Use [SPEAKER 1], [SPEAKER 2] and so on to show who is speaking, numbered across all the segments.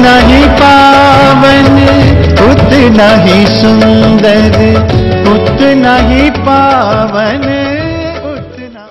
[SPEAKER 1] उतना ही पावन, उतना ही सुंदर, उतना ही पावन, उतना।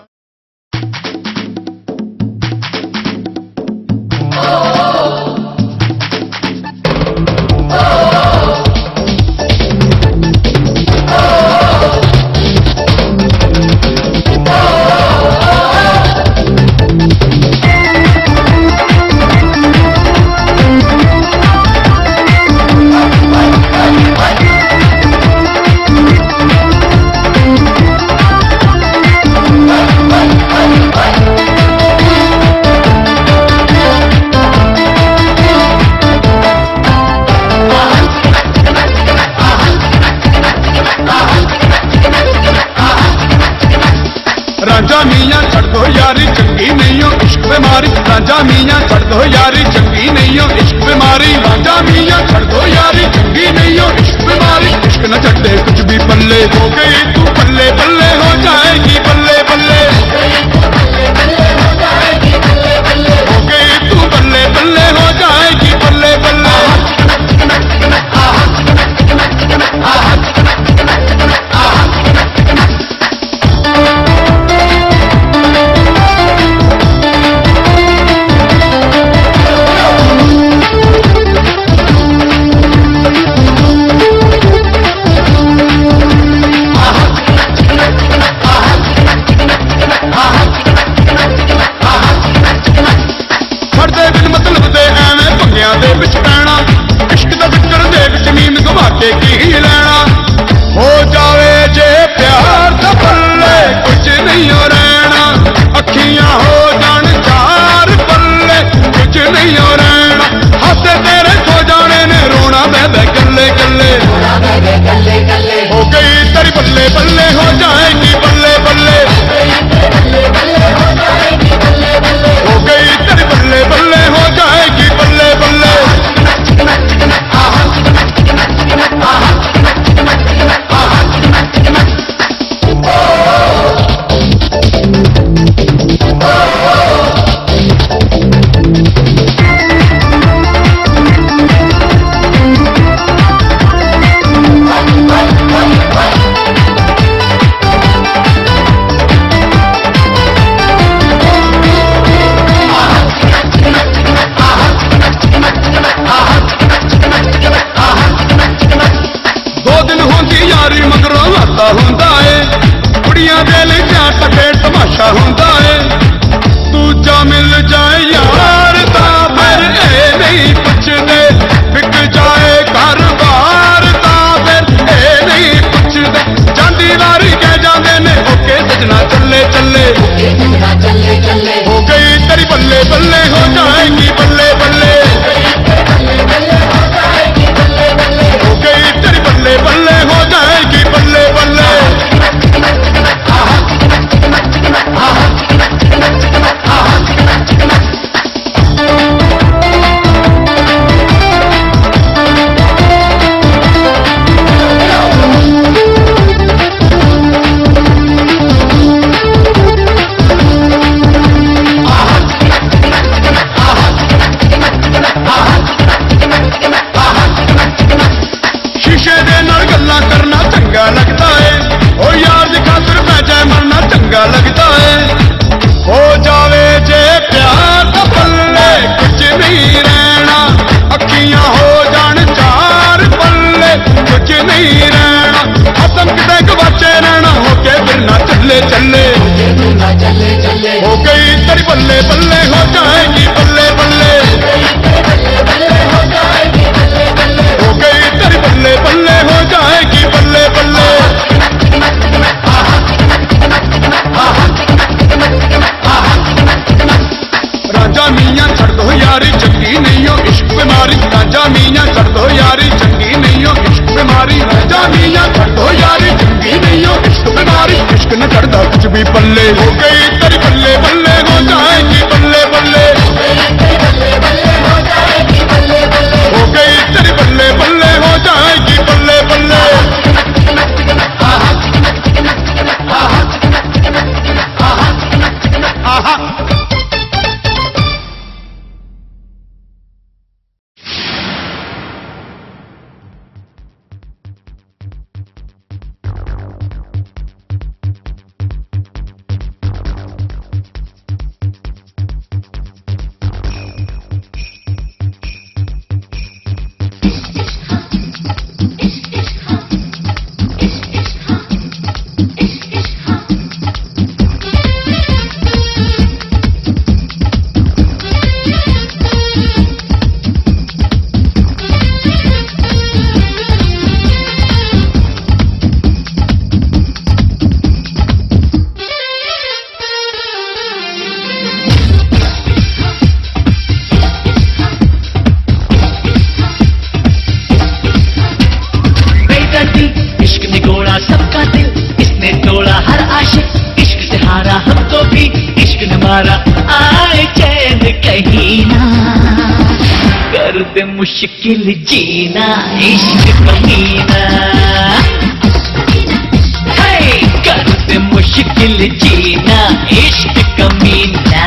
[SPEAKER 2] राजा मियाँ छड़ दो यारी चंगी नहीं हो इश्क बीमारी, राजा मियाँ छड़ दो यारी चंगी नहीं हो इश्क बीमारी, राजा मियाँ छड़ दो यारी चंगी नहीं हो इश्क बीमारी। इश्क न छड़े कुछ भी पल्ले, हो गई तू बल्ले बल्ले हो जाएगी बल्ले बल्ले, हो गई तू बल्ले बल्ले हो जाएगी बल्ले बल्ले, हो गई तू बल्ले बल्ले हो जाएगी बल्ले बल्ले। हो जावे जे प्यार दा पल्ले कुछ नहीं हो रहना, अखियां हो जान चार पल्ले कुछ नहीं हो रहना, हाथे तेरे सो जाने ने रोना बह गल्ले गल्ले, हो गई तेरी बल्ले बल्ले हो जाएगी बल्ले बल्ले, हो गई तेरी बल्ले बल्ले हो जाएगी बल्ले बल्ले। ਹੁੰਦਾ ਏ ਕੁੜੀਆਂ ਦੇ ਲਈ ਜਾਟ ਤੇ ਤਮਾਸ਼ਾ ਹੁੰਦਾ ਏ, ਦੂਜਾ ਮਿਲ ਜਾਏ ਯਾਰ ਤਾਂ ਫਿਰ ਇਹ ਨਹੀਂ ਪੁੱਛਦੇ, ਵਿਕ ਜਾਏ ਘਰ-ਬਾਰ ਤਾਂ ਫਿਰ ਇਹ ਨਹੀਂ ਪੁੱਛਦੇ, ਜਾਂਦੀ ਵਾਰੀ ਕਹਿ ਜਾਂਦੇ ਨੇ ਓਕੇ ਸਜਣਾ ਚੱਲੇ ਚੱਲੇ, ਹੋ ਗਈ ਤੇਰੀ ਬੱਲੇ ਬੱਲੇ ਹੋ ਜਾਏਗੀ ਬੱਲੇ ਬੱਲੇ, ਹੋ ਗਈ ਤੇਰੀ ਬੱਲੇ ਬੱਲੇ ਹੋ ਜਾਏਗੀ ਬੱਲੇ ਬੱਲੇ। लगता है ओ यार दी खातिर पै जाए मरना चंगा लगता है, हो जावे जे प्यार दा पल्ले कुछ नहीं रहना, अखियां हो जान चार पल्ले कुछ नहीं रहना, खत्म किते गवाचे रहना, होके फिर ना चले चले, हो गई तेरी बल्ले बल्ले हो जाएगी बल्ले बल्ले, हो गई तेरी बल्ले बल्ले हो जाएगी बल्ले बल्ले। राजा मियाँ छड़ दो यारी चंगी नहीं हो इश्क बीमारी, राजा मियाँ छड़ दो यारी चंगी नहीं हो इश्क बीमारी, राजा मियाँ छड़ दो यारी चंगी नहीं हो इश्क बीमारी। इश्क न चढ़ता कुछ भी पल्ले, हो गई तेरी बल्ले बल्ले हो जाएगी बल्ले बल्ले, हो गई तेरी बल्ले बल्ले हो जाएगी बल्ले बल्ले, हो गई तेरी बल्ले बल्ले हो जाएगी बल्ले बल्ले।
[SPEAKER 3] कहीं ना, कर दे मुश्किल जीना इश्क कमीना, कर दे मुश्किल जीना इश्क कमीना।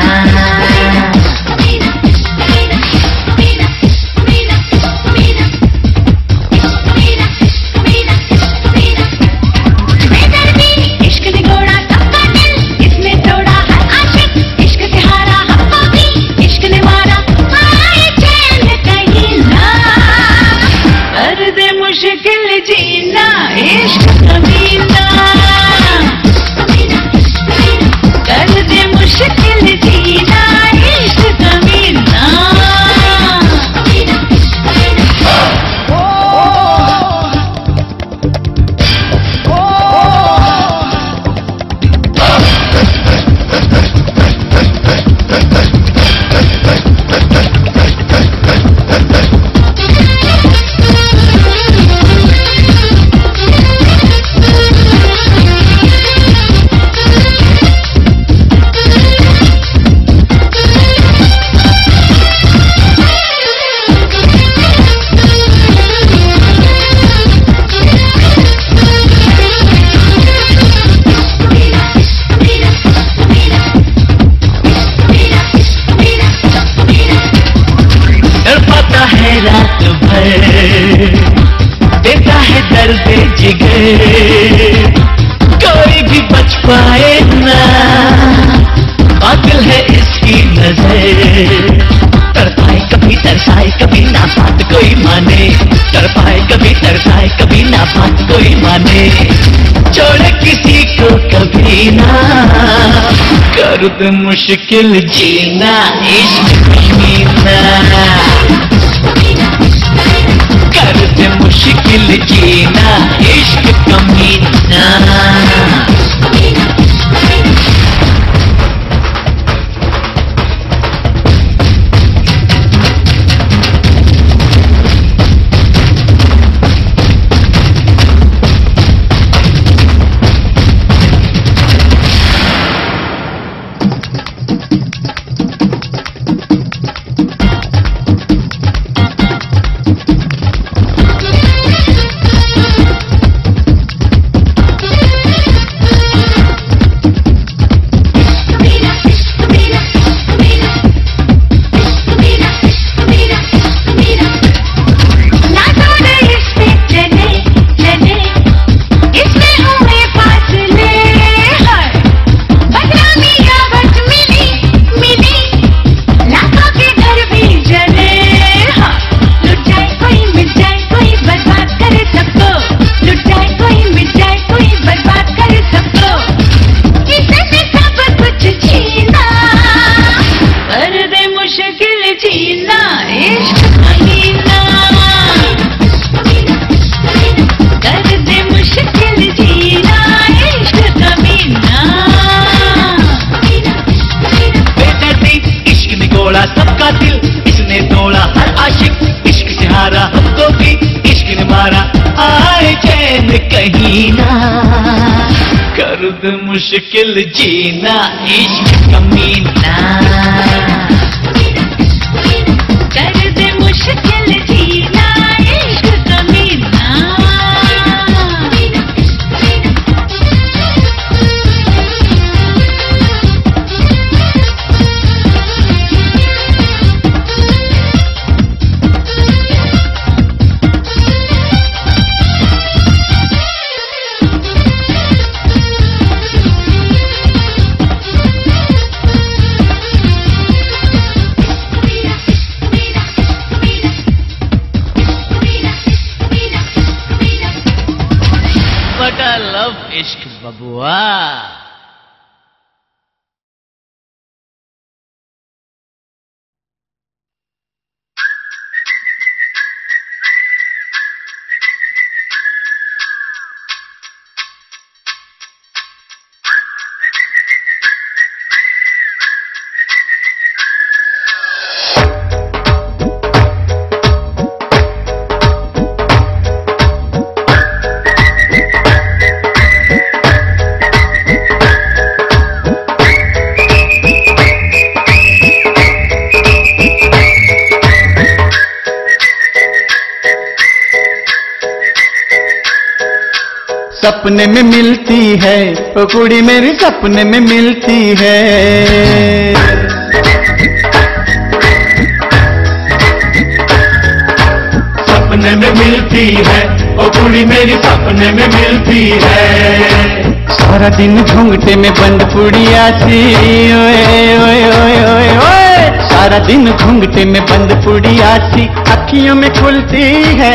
[SPEAKER 3] देता है दर्द जिगर, कोई भी बच पाए ना, कातिल है इसकी नजर। तड़पाए कभी तरसाए कभी ना बात कोई माने, तड़पाए कभी तरसाए कभी ना बात कोई माने। छोड़े किसी को कभी ना, कर दे मुश्किल जीना इश्क कमीना, कर दे मुश्किल जीना इश्क कमीना। सबका दिल इसने तोड़ा हर आशिक, इश्क से हारा हमको भी इश्क ने मारा। आए चैन कहीं ना, कर दे मुश्किल जीना इश्क कमीना, कर दे मुश्किल जीना इश्क कमीना। But I love इश्क बबुआ।
[SPEAKER 1] सपने में मिलती है, ओ कुड़ी मेरी सपने में मिलती है।
[SPEAKER 3] सपने में मिलती है, ओ कुड़ी मेरी सपने में मिलती है।
[SPEAKER 1] सारा दिन घूंघटे में बंद पुड़िया सी, ओए ओए ओए ओए ओए। सारा दिन घूंघटे में बंद पुड़िया सी अखियों में खुलती है।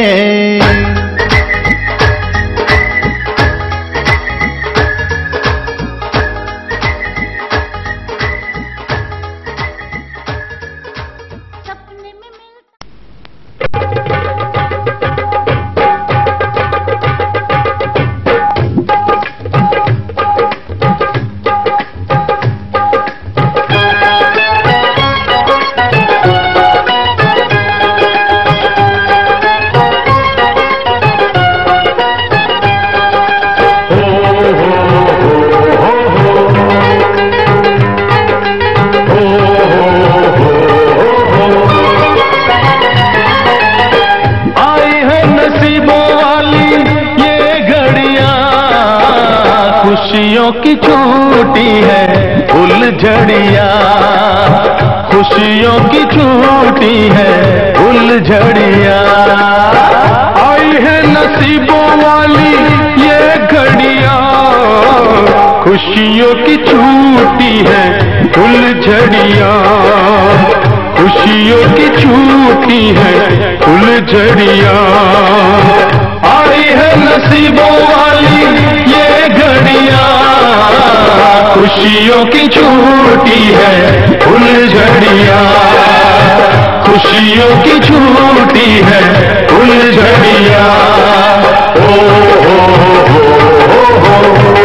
[SPEAKER 1] खुशियों की छूटी है उलझड़िया, खुशियों की छूटी है उलझड़िया। आई है नसीबों वाली ये घड़िया, खुशियों की छूटी है उलझड़िया, खुशियों की छूटी है उलझड़िया। आई है नसीबों वाली ये घड़िया, खुशियों की छूटी है उलझड़िया, खुशियों की छूटी है उलझड़िया। ओ हो हो हो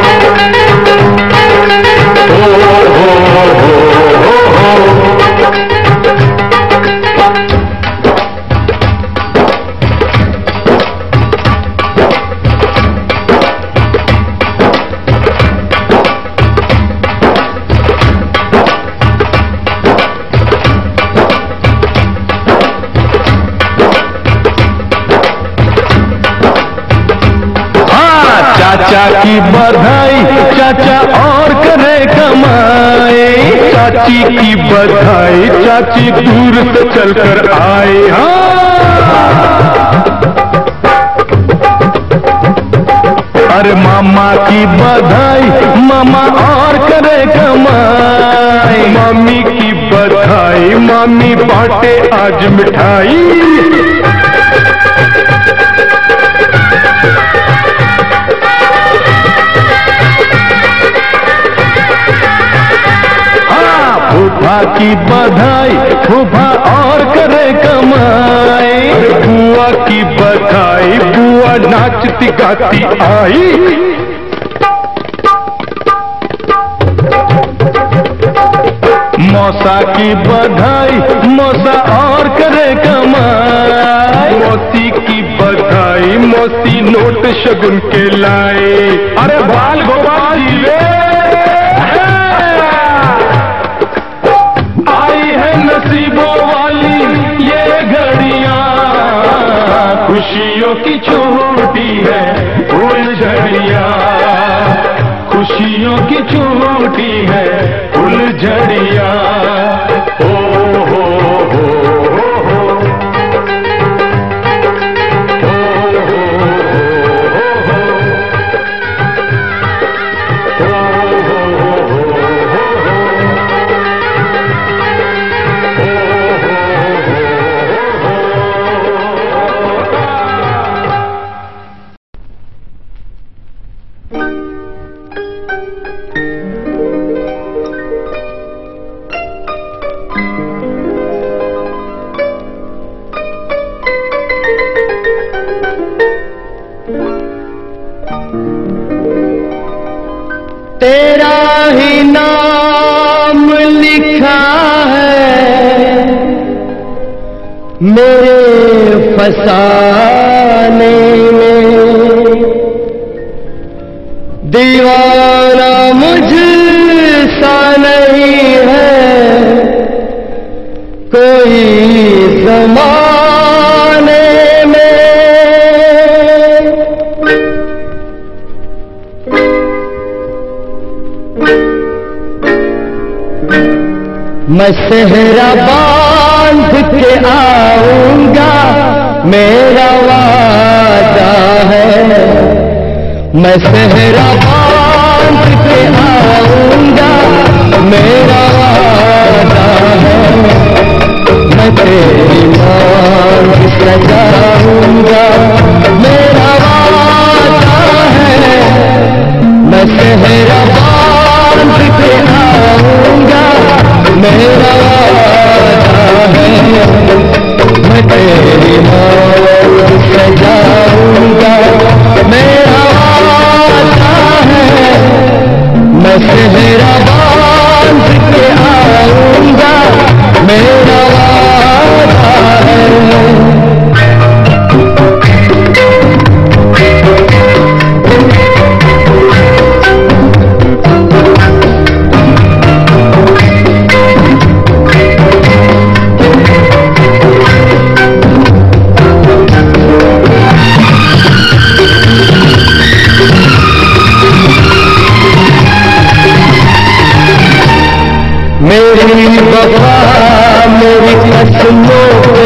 [SPEAKER 1] चाचा की बधाई, चाचा और करे कमाए। चाची की बधाई, चाची दूर से चलकर आए। अरे मामा की बधाई, मामा और करे कमाए। मामी की बधाई, मामी बांटे आज मिठाई। फूफा की बधाई, फूफा और करे कमाई। बुआ की बधाई, बुआ नाचती गाती आई। मौसा की बधाई, मौसा और करे कमाई। मौसी की बधाई, मौसी नोट शगुन के लाए। अरे बाल गोपाल जी रे, नसीबों वाली ये घड़िया, खुशियों की छूटी है उलझड़िया, खुशियों की छूटी है उलझड़िया। ओ हो हो तेरा ही नाम लिखा है मेरे फसाने में। दीवाना मुझसा नहीं है कोई जमाने में।
[SPEAKER 4] मैं सेहरा बांध के आऊंगा, मेरा वादा है। मैं सेहरा बांध के आऊंगा, मेरा वादा है। मैं तेरी मांग सजाऊंगा, मेरा वादा है। मैं सेहरा बांध के आऊंगा, मेरा वादा है। मैं तेरी मांग सजाऊंगा, मेरा वादा है। मैं सेहरा बांध के आऊंगा, मेरा वादा है। मेरी वफा मेरी कसमों पे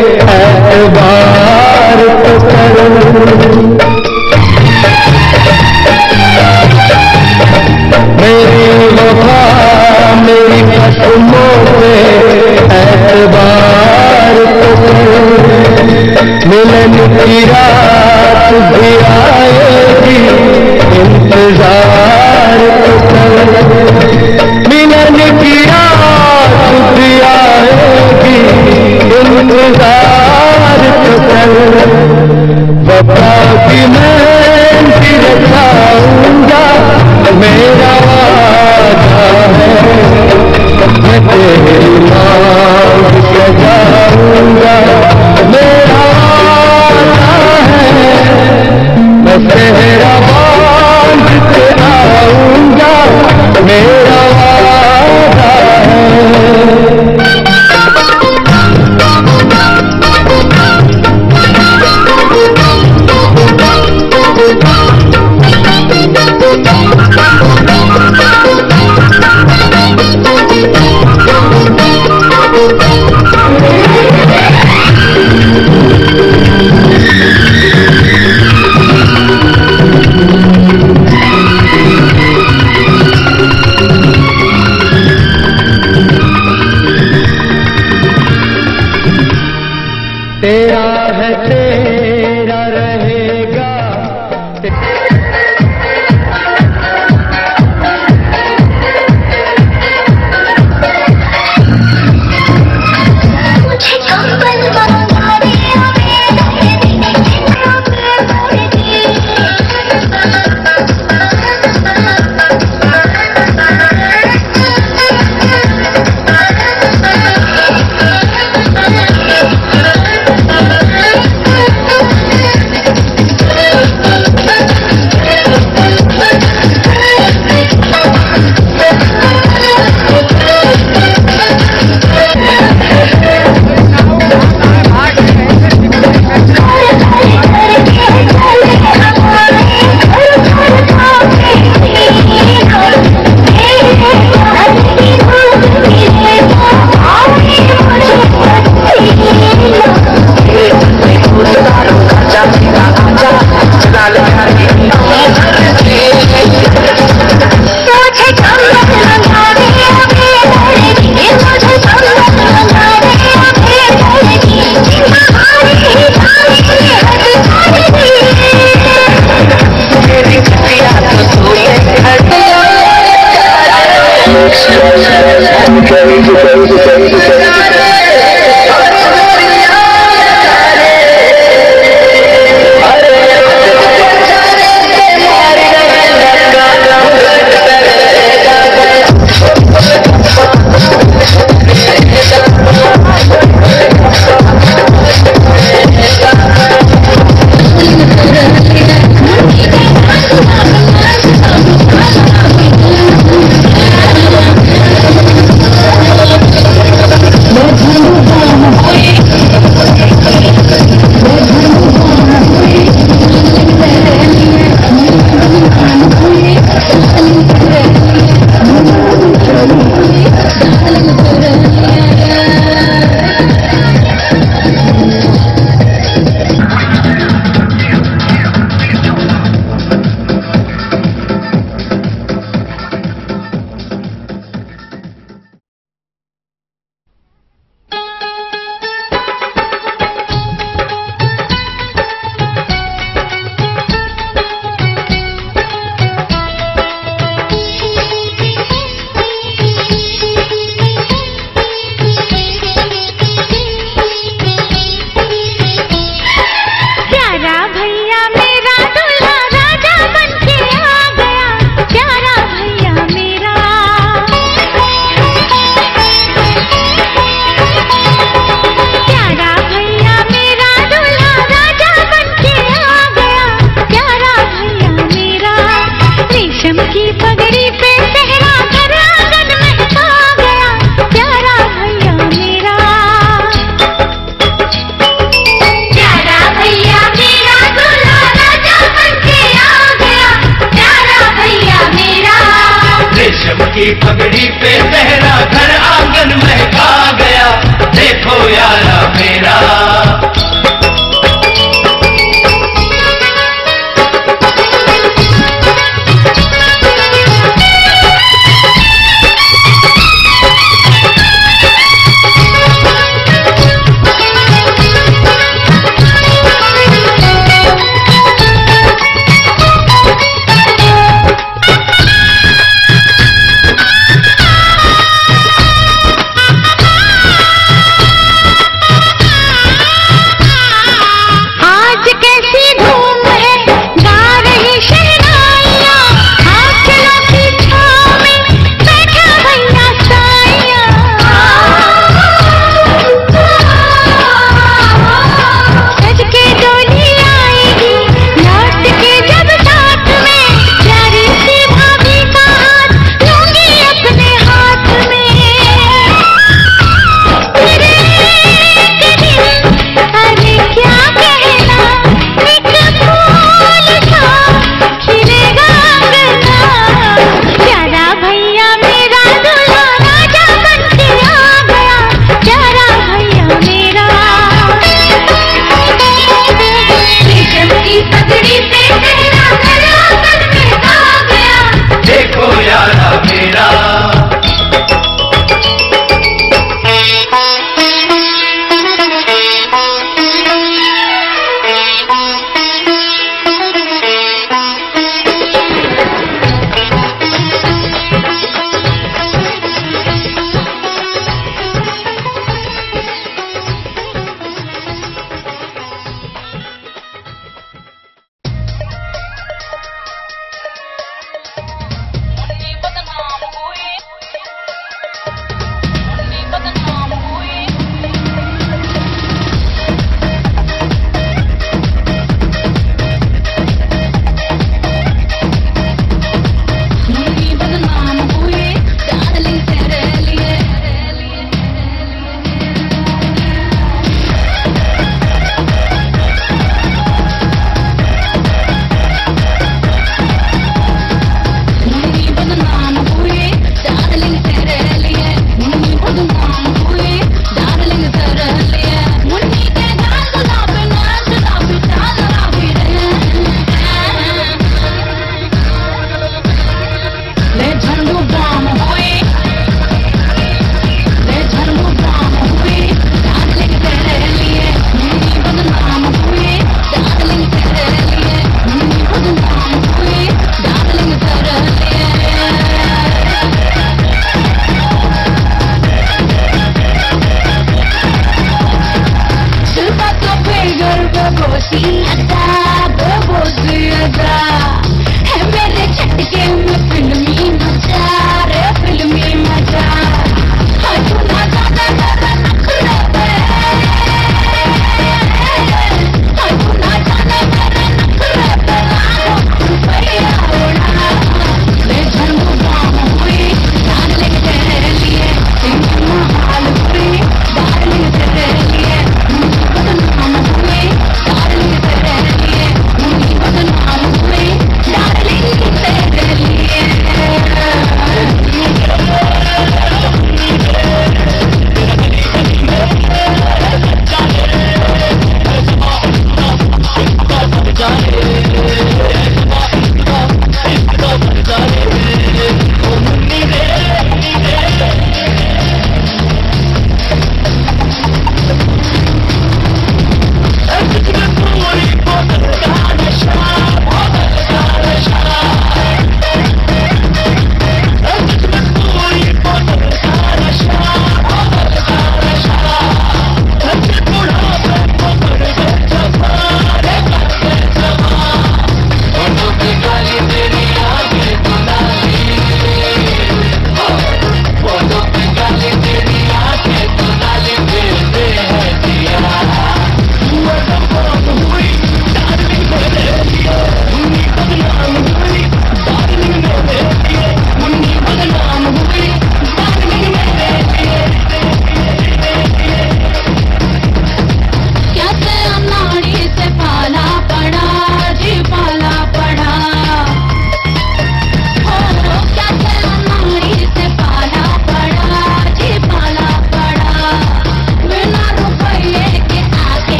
[SPEAKER 4] एतबार तो करो। मेरी वफा मेरी कसमों पे एतबार तो करो। मिलन की रात भी आएगी, इंतजार तो करो। मिलन की रात भी आएगी, इंतजार तो करो। वफा की मेहंदी रचाऊंगा, मेरा वादा है। मैं तेरी मांग सजाऊंगा, मेरा वादा है। मैं सेहरा बांध के आऊंगा, मेरा वादा है। तेरा है तेरा रहेगा।
[SPEAKER 3] यारा मेरा।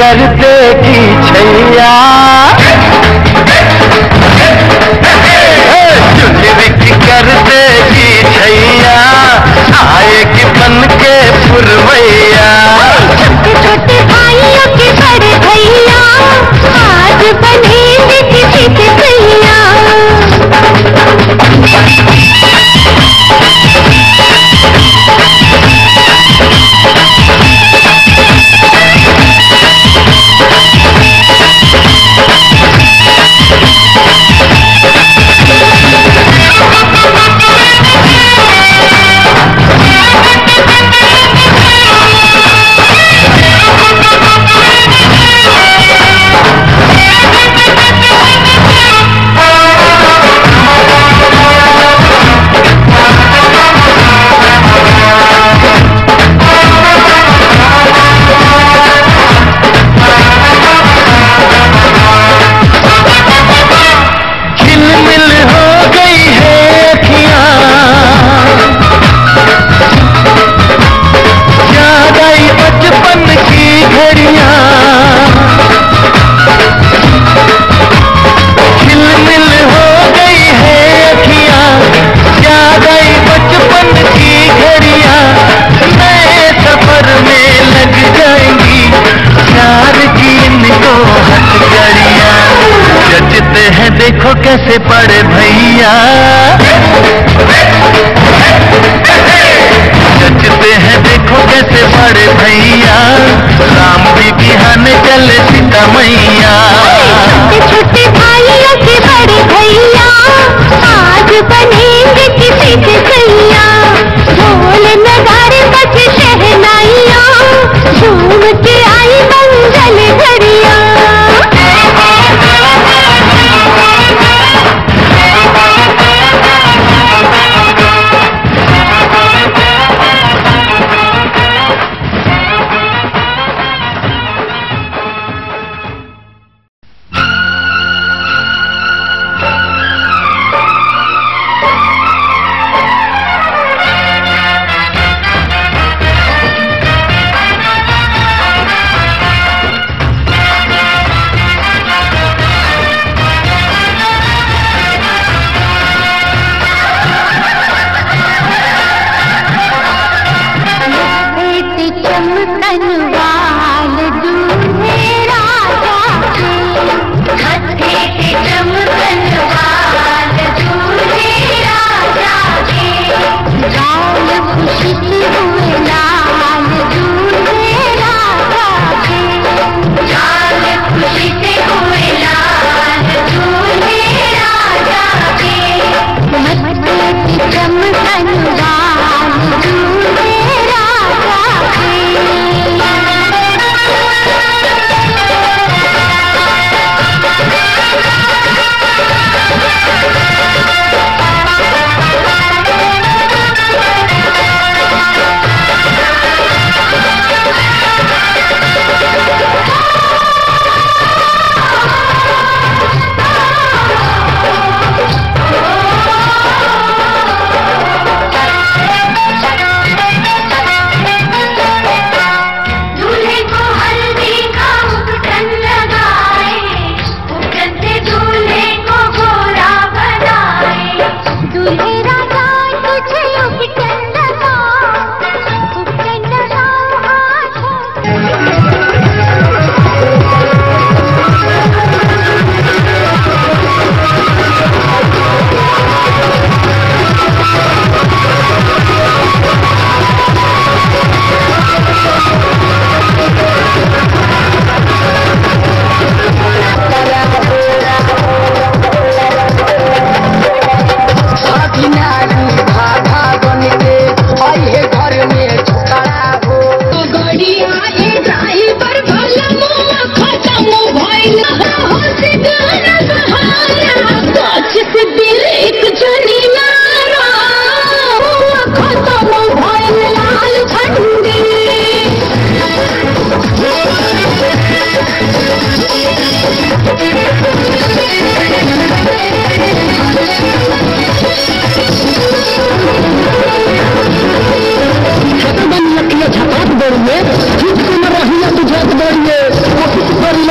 [SPEAKER 4] कर देगी छैया, चुनरी कर देगी छैया, आएगी बन के पुरवैया।
[SPEAKER 5] छोटे छोटे भाइयों के बड़े भैया आज बनेंगे किसी के भैया।
[SPEAKER 4] देखो कैसे बड़े भैया जचते हैं, देखो कैसे बड़े भैया, राम भी बिहाने चले सीता मैया।
[SPEAKER 5] छोटे छोटे भाइयों के बड़े भैया आज बनेंगे किसी के भैया। ढोल नगाड़े बजे शहनाइयाँ झूम के आई मंगल घड़िया।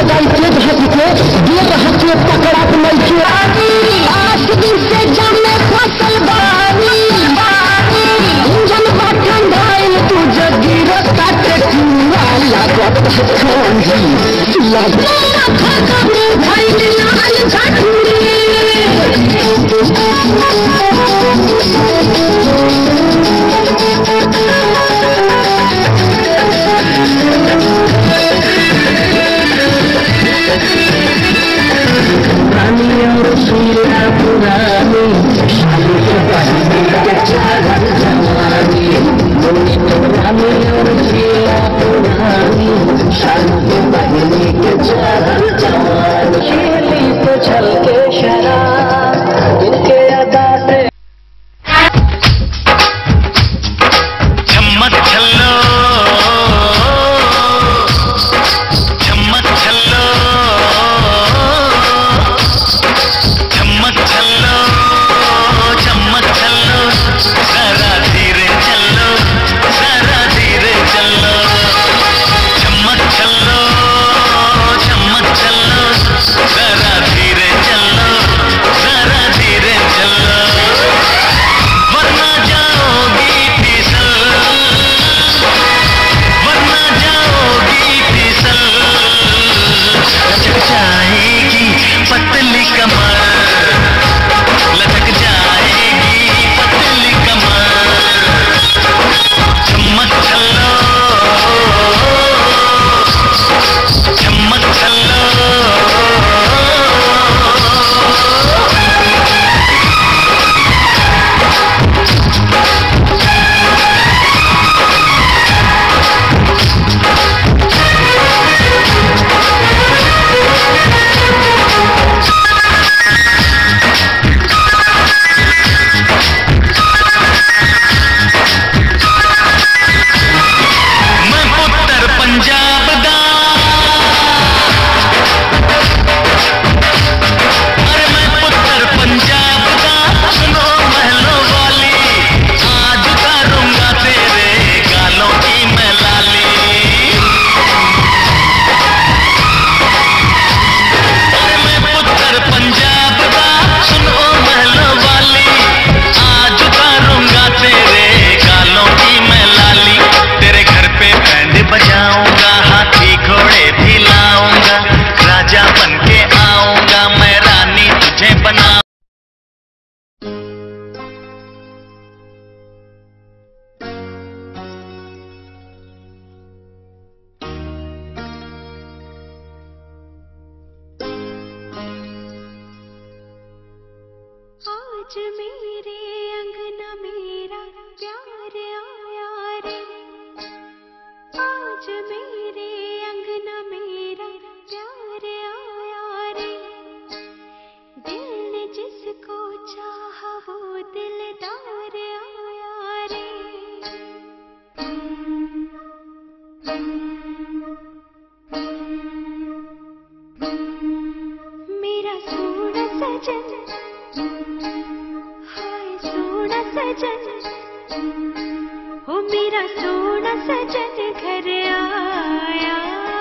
[SPEAKER 6] लगाई तेज हंस के देर हंसे पकड़ा नहीं के आठ दिन से जाने फसल बारी इंजन बटन धाइल तू जगीर काटे कुआ लागत खानी लागत खानी धाइल लाल झाटूरी पुरानी और शीला पुरानी शादी के पहले के चादर जवानी पुरानी और शीला पुरानी शादी के पहले के चादर जवानी शीली तो छल के शराब इनके अदा से
[SPEAKER 4] झम्मत छल्लो झम्मत छल्लो झम्मत छल्लो झम्मत छल्लो जरा धीरे चलो जरा धीरे चलो झम्मत छल्लो झम्मत छल्लो जरा धीरे चलो जरा धीरे चलो वरना जाओगी फिसल वरना जाओगी फिसल लचक जाएगी पतली कमर लचक जाएगी पतली कमर झम्मत छल्लो झम्मत छल्लो मैं पुत्र पंजाब दा अरे मैं पुत्र पंजाब दा सुनो महलों वाली आज उतारूंगा तेरे गालों की मैं लाली अरे मैं पुत्र पंजाब दा सुनो महलों वाली आज उतारूंगा तेरे गालों की मैं लाली तेरे घर पे बैंड बजाऊंगा हाथी घोड़े भी लाऊंगा राजा बन के आऊंगा मैं रानी तुझे बना
[SPEAKER 5] आज मेरे अंगना मेरा प्यार आया रे आज मेरे अंगना मेरा प्यार आया रे दिल ने जिसको चाहा वो दिलदार आया रे मेरा सोना सजन हाय सोना सजन ओ मेरा सोना सजन घर आया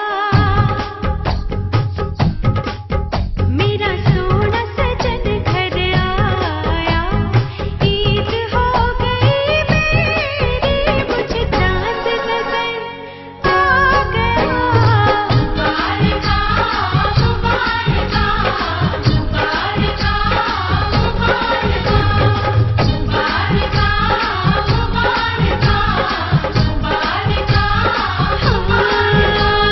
[SPEAKER 5] मेरा सोना सजन घर आया ईद हो गई मेरी मुझे चांद नजर आ गया मुबारका मुबारका मुबारका मुबारका मुबारका मुबारका मुबारका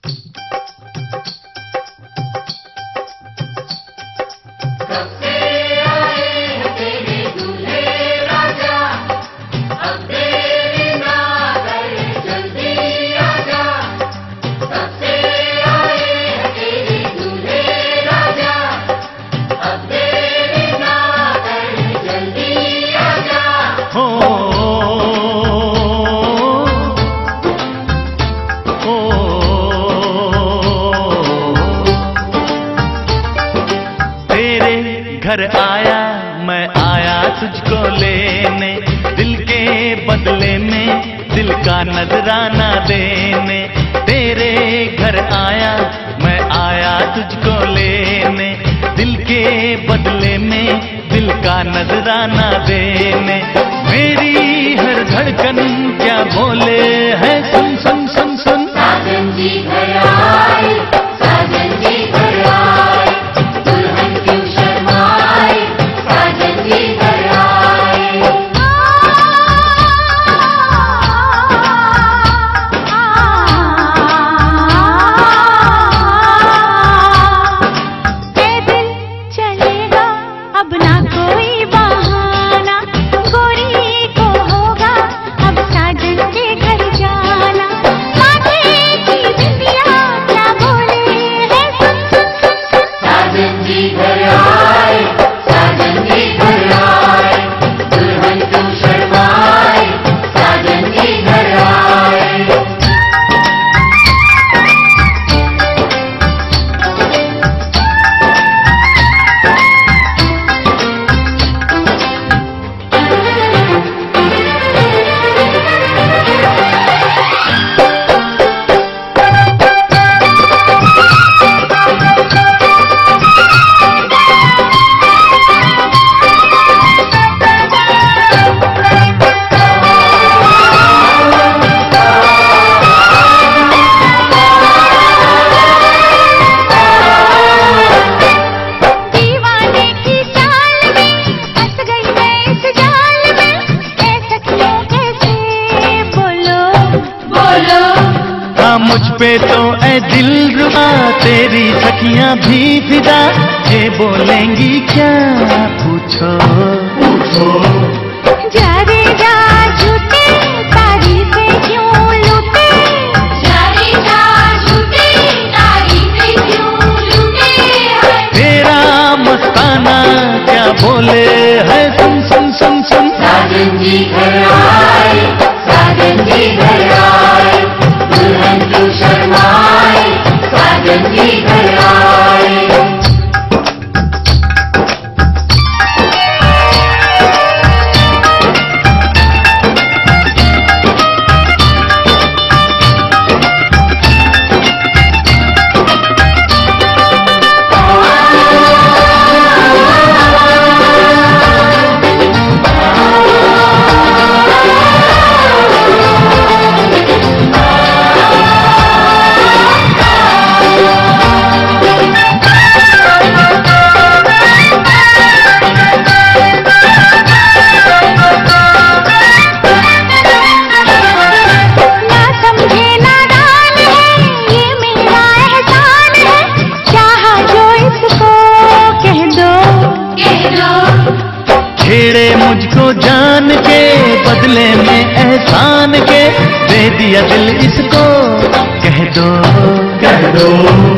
[SPEAKER 3] घर आया मैं आया तुझको लेने, दिल के बदले में दिल का नजराना देने। तेरे घर आया मैं आया तुझको लेने, दिल के बदले में दिल का नजराना देने। मेरी हर धड़कन क्या बोले है, सुन सुन सुन सुन।
[SPEAKER 5] साजन जी घर आए, साजन जी घर आए, दुल्हन क्यों शर्माए, साजन जी घर आए। पैदल चलेगा अब ना कोई बहाना, गोरी को होगा अब साजन के घर जाना। माथे की बिंदिया क्या बोले है, सुन सुन सुन सुन। साजन जी घर आए, साजन जी घर आए, दुल्हन क्यों शर्माए, साजन जी घर आए। दीवाने की चाल में फंस गई मैं इस जाल में, ऐसा क्यों कैसे बोलो बोलो।
[SPEAKER 3] हाँ मुझ पे तो ऐ दिल रुबा तेरी सखियां भी फिदा, ये बोलेंगी क्या पूछो पूछो।
[SPEAKER 5] जा रे जा झूठे तारीफें क्यों लूटे, जा रे जा झूठे तारीफें क्यों लूटे।
[SPEAKER 3] तेरा मस्ताना क्या बोले है, सुन सुन सुन सुन।
[SPEAKER 5] साजन जी घर आए, साजन जी घर आए, दुल्हन क्यों शर्माए, साजन जी घर आए। ना समझे नादान है, ये मेरा एहसान है, चाहा जो इसको कह दो कह दो।
[SPEAKER 3] छेड़े मुझको जान के बदले में एहसान के, दे दिया दिल इसको कह दो कह दो।